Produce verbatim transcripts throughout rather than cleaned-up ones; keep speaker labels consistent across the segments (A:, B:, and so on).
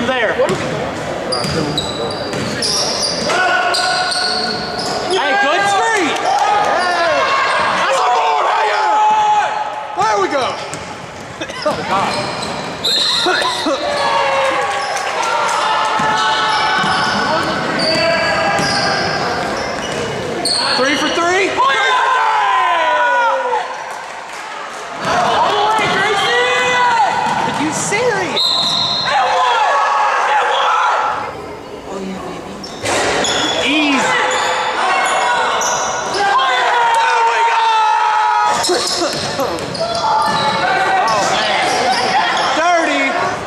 A: from there. Hey, good street.
B: That's a board, hey, yeah. There we go.
A: Oh, God. Three for three? Oh, yeah! All the way, Gracie! Are you serious?
B: And one! And one!
A: Oh, yeah, baby. Easy.
B: There we go!
A: Oh, man. Dirty.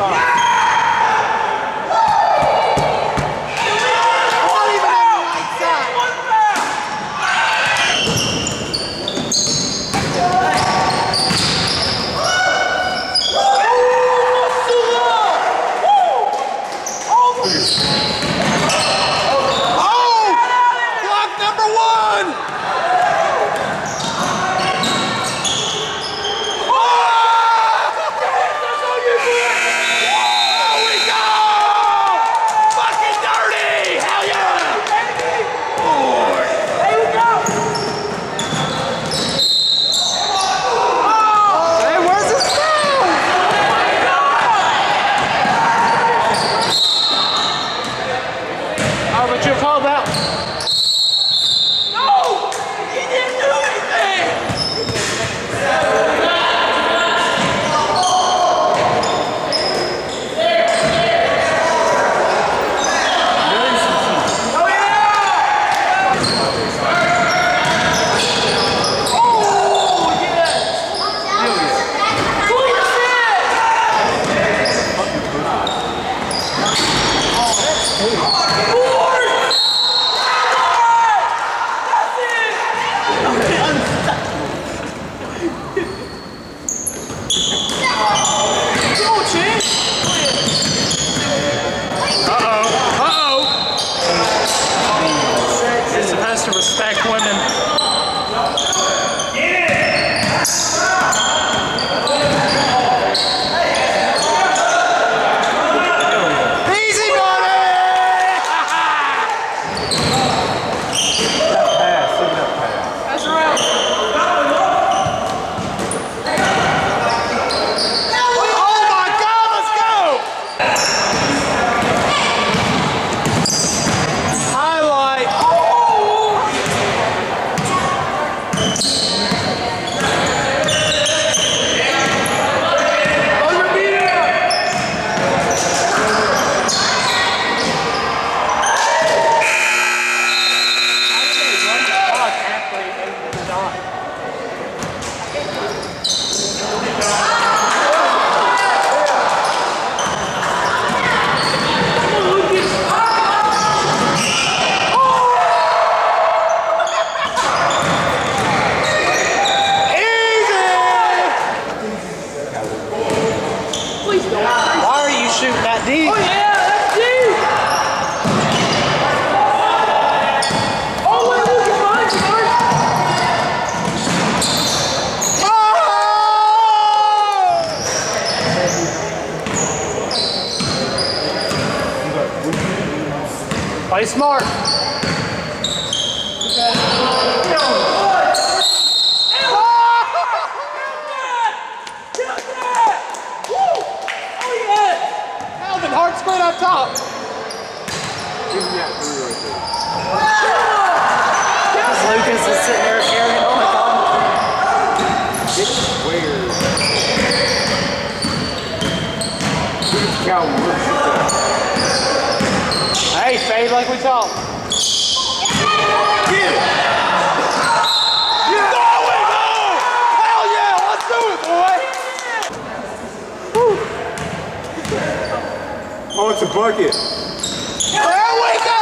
A: Why are you shooting that deep?
B: Oh yeah, that's deep! Oh wait, look at mine, George!
A: Oh! Play smart.
B: Hard square up top.
C: Give me that three right there.
A: Because Lucas is sitting there carrying on like all.
C: It's weird. Calvin,
A: Hey, fade like we talked.
B: Get it! Yeah. There we go! Hell yeah! Let's do it, boy!
C: oh, it's a bucket.
B: There we go!